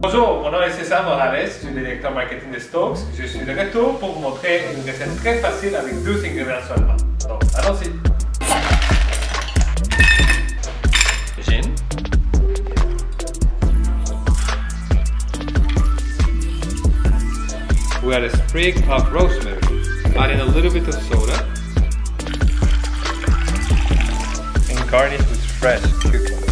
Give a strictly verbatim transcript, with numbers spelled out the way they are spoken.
Bonjour, mon nom est Cesar Morales, je suis le directeur marketing de Stokes. Je suis de retour pour vous montrer une recette très facile avec deux ingrédients seulement. Donc, allons-y. Gin. We add a sprig of rosemary, adding a little bit of soda, and garnish with fresh cucumber.